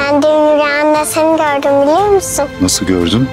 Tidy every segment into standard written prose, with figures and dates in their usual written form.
Ben dün rüyamda seni gördüm biliyor musun? Nasıl gördün?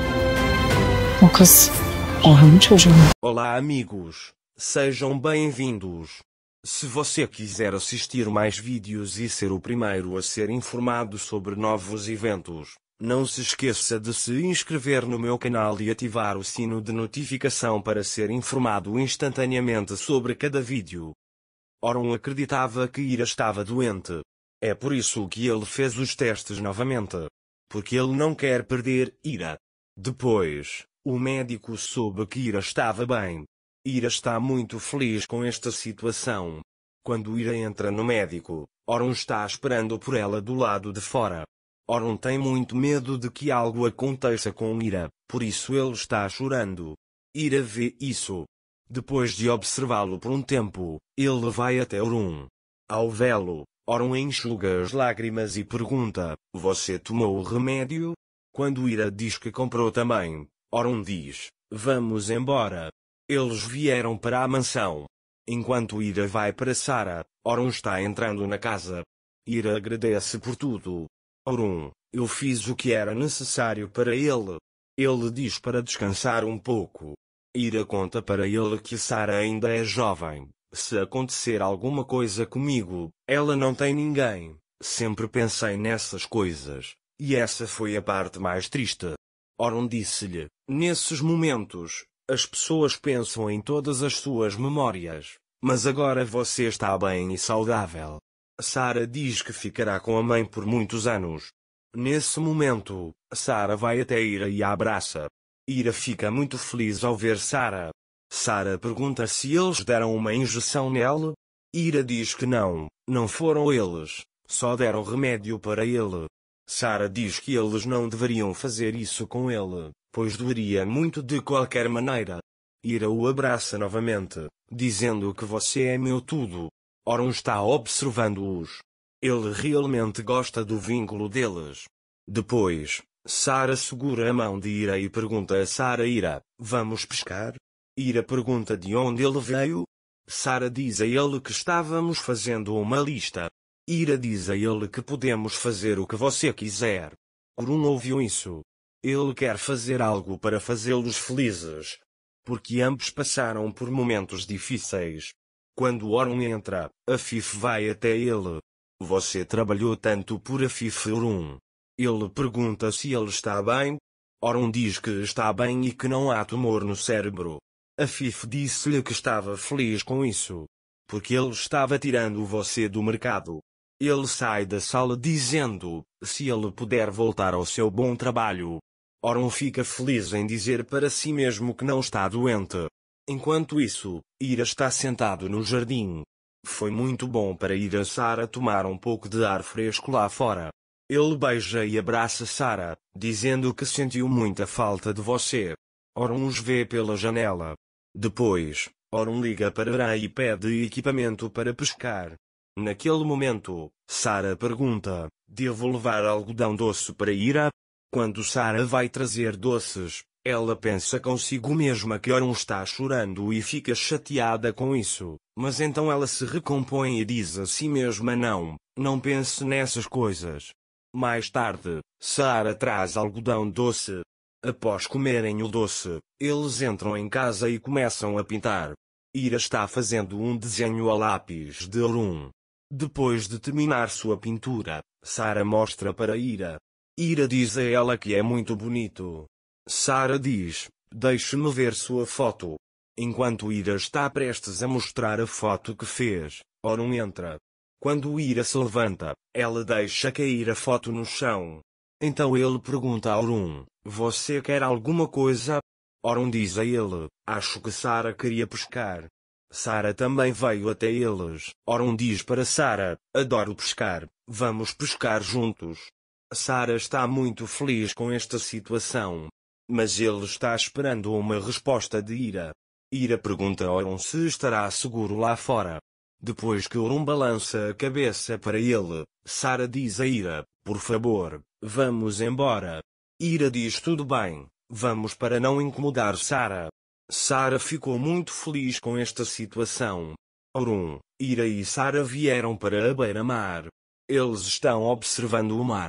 O kız Orhan'ın çocuğu mu? Olá amigos, sejam bem-vindos. Se você quiser assistir mais vídeos e ser o primeiro a ser informado sobre novos eventos, não se esqueça de se inscrever no meu canal e ativar o sino de notificação para ser informado instantaneamente sobre cada vídeo. Oron acreditava que Ira estava doente. É por isso que ele fez os testes novamente. Porque ele não quer perder Ira. Depois, o médico soube que Ira estava bem. Ira está muito feliz com esta situação. Quando Ira entra no médico, Oron está esperando por ela do lado de fora. Oron tem muito medo de que algo aconteça com Ira, por isso ele está chorando. Ira vê isso. Depois de observá-lo por um tempo, ele vai até Oron. Ao vê-lo, Oron enxuga as lágrimas e pergunta: "Você tomou o remédio?" Quando Ira diz que comprou também, Oron diz: "Vamos embora." Eles vieram para a mansão. Enquanto Ira vai para Sarah, Oron está entrando na casa. Ira agradece por tudo. Oron, eu fiz o que era necessário para ele. Ele diz para descansar um pouco. Ira conta para ele que Sarah ainda é jovem. Se acontecer alguma coisa comigo, ela não tem ninguém. Sempre pensei nessas coisas. E essa foi a parte mais triste. Oron disse-lhe: nesses momentos, as pessoas pensam em todas as suas memórias. Mas agora você está bem e saudável. Sarah diz que ficará com a mãe por muitos anos. Nesse momento, Sarah vai até Ira e a abraça. Ira fica muito feliz ao ver Sarah. Sarah pergunta se eles deram uma injeção nela. Ira diz que não foram eles, só deram remédio para ele. Sarah diz que eles não deveriam fazer isso com ele, pois doeria muito de qualquer maneira. Ira o abraça novamente, dizendo que você é meu tudo. Oron está observando-os. Ele realmente gosta do vínculo deles. Depois, Sarah segura a mão de Ira e pergunta a Sarah: Ira, vamos pescar? Ira pergunta de onde ele veio. Sarah diz a ele que estávamos fazendo uma lista. Ira diz a ele que podemos fazer o que você quiser. Oron ouviu isso. Ele quer fazer algo para fazê-los felizes. Porque ambos passaram por momentos difíceis. Quando Oron entra, Afif vai até ele. Você trabalhou tanto por Afif, Oron. Ele pergunta se ele está bem. Oron diz que está bem e que não há tumor no cérebro. Afif disse-lhe que estava feliz com isso. Porque ele estava tirando você do mercado. Ele sai da sala dizendo, se ele puder voltar ao seu bom trabalho. Oron fica feliz em dizer para si mesmo que não está doente. Enquanto isso, Ira está sentado no jardim. Foi muito bom para ir a Sarah tomar um pouco de ar fresco lá fora. Ele beija e abraça Sarah, dizendo que sentiu muita falta de você. Oron os vê pela janela. Depois, Oron liga para Ira e pede equipamento para pescar. Naquele momento, Sarah pergunta: devo levar algodão doce para Ira? Quando Sarah vai trazer doces, ela pensa consigo mesma que Oron está chorando e fica chateada com isso. Mas então ela se recompõe e diz a si mesma: não pense nessas coisas. Mais tarde, Sarah traz algodão doce. Após comerem o doce, eles entram em casa e começam a pintar. Ira está fazendo um desenho a lápis de Oron. Depois de terminar sua pintura, Sarah mostra para Ira. Ira diz a ela que é muito bonito. Sarah diz: deixe-me ver sua foto. Enquanto Ira está prestes a mostrar a foto que fez, Oron entra. Quando Ira se levanta, ela deixa cair a foto no chão. Então ele pergunta a Oron: você quer alguma coisa? Oron diz a ele: acho que Sarah queria pescar. Sarah também veio até eles. Oron diz para Sarah: adoro pescar, vamos pescar juntos. Sarah está muito feliz com esta situação. Mas ele está esperando uma resposta de Ira. Ira pergunta a Oron se estará seguro lá fora. Depois que Oron balança a cabeça para ele, Sarah diz a Ira: por favor, vamos embora. Ira diz: tudo bem, vamos para não incomodar Sarah. Sarah ficou muito feliz com esta situação. Oron, Ira e Sarah vieram para a beira-mar. Eles estão observando o mar.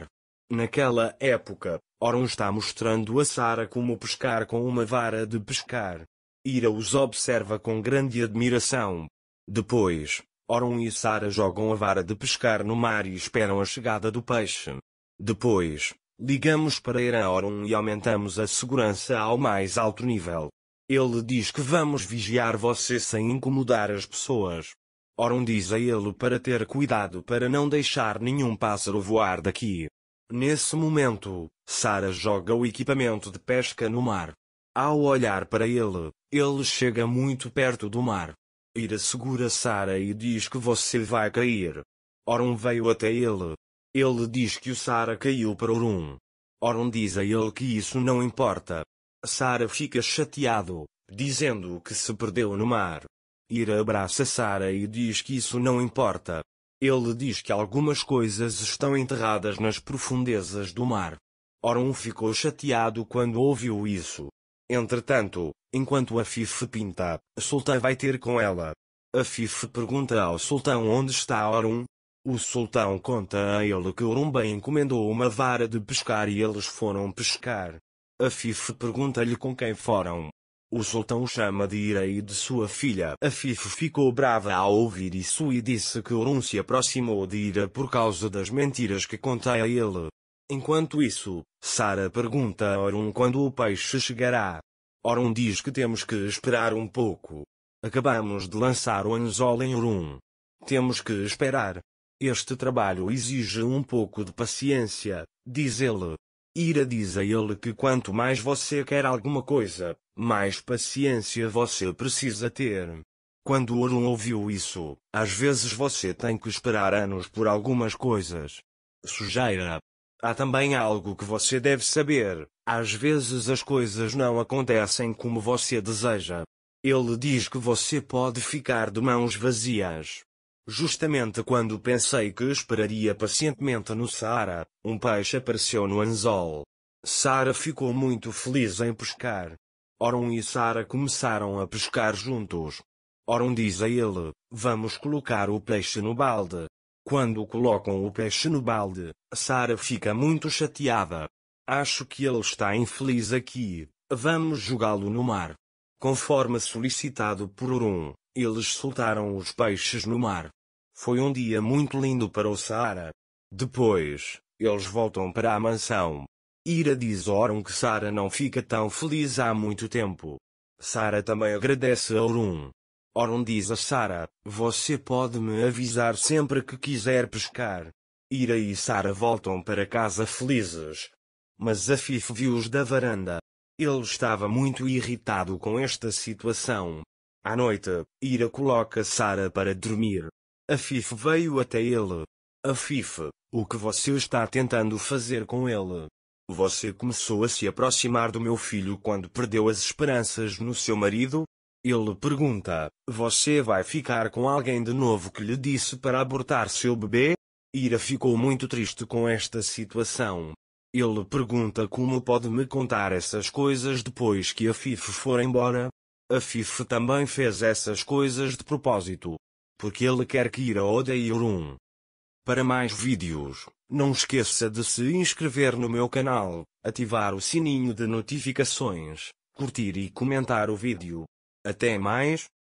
Naquela época, Orun está mostrando a Sarah como pescar com uma vara de pescar. Ira os observa com grande admiração. Depois, Orun e Sarah jogam a vara de pescar no mar e esperam a chegada do peixe. Depois, ligamos para Ira Orun e aumentamos a segurança ao mais alto nível. Ele diz que vamos vigiar você sem incomodar as pessoas. Orun diz a ele para ter cuidado para não deixar nenhum pássaro voar daqui. Nesse momento, Sarah joga o equipamento de pesca no mar. Ao olhar para ele, ele chega muito perto do mar. Ira segura Sarah e diz que você vai cair. Orun veio até ele. Ele diz que o Sarah caiu para Orun. Orun diz a ele que isso não importa. Sarah fica chateado, dizendo que se perdeu no mar. Ira abraça Sarah e diz que isso não importa. Ele diz que algumas coisas estão enterradas nas profundezas do mar. Orun ficou chateado quando ouviu isso. Entretanto, enquanto Afif pinta, Sultan vai ter com ela. Afif pergunta ao sultão onde está Orun. O sultão conta a ele que Orun bem encomendou uma vara de pescar e eles foram pescar. Afif pergunta-lhe com quem foram. O sultão chama de Ira e de sua filha. Afif ficou brava ao ouvir isso e disse que Orun se aproximou de Ira por causa das mentiras que conta a ele. Enquanto isso, Sarah pergunta a Orun quando o peixe chegará. Orun diz que temos que esperar um pouco. Acabamos de lançar o anzol em Orun. Temos que esperar. Este trabalho exige um pouco de paciência, diz ele. Ira diz a ele que quanto mais você quer alguma coisa, mais paciência você precisa ter. Quando Orun ouviu isso, às vezes você tem que esperar anos por algumas coisas. Sujeira. Há também algo que você deve saber, às vezes as coisas não acontecem como você deseja. Ele diz que você pode ficar de mãos vazias. Justamente quando pensei que esperaria pacientemente no Saara, um peixe apareceu no anzol. Sarah ficou muito feliz em pescar. Orun e Sarah começaram a pescar juntos. Orun diz a ele, vamos colocar o peixe no balde. Quando colocam o peixe no balde, Sarah fica muito chateada. Acho que ele está infeliz aqui, vamos jogá-lo no mar. Conforme solicitado por Orun, eles soltaram os peixes no mar. Foi um dia muito lindo para o Saara. Depois, eles voltam para a mansão. Ira diz a Orun que Sarah não fica tão feliz há muito tempo. Sarah também agradece a Orun. Orun diz a Sarah, você pode me avisar sempre que quiser pescar. Ira e Sarah voltam para casa felizes. Mas Afif viu-os da varanda. Ele estava muito irritado com esta situação. À noite, Ira coloca Sarah para dormir. Afif veio até ele. Afif, o que você está tentando fazer com ele? Você começou a se aproximar do meu filho quando perdeu as esperanças no seu marido? Ele pergunta, você vai ficar com alguém de novo que lhe disse para abortar seu bebê? Ira ficou muito triste com esta situação. Ele pergunta como pode me contar essas coisas depois que Afif for embora? Afif também fez essas coisas de propósito. Porque ele quer que Ira odeie Orun. Para mais vídeos, não esqueça de se inscrever no meu canal, ativar o sininho de notificações, curtir e comentar o vídeo. Até mais!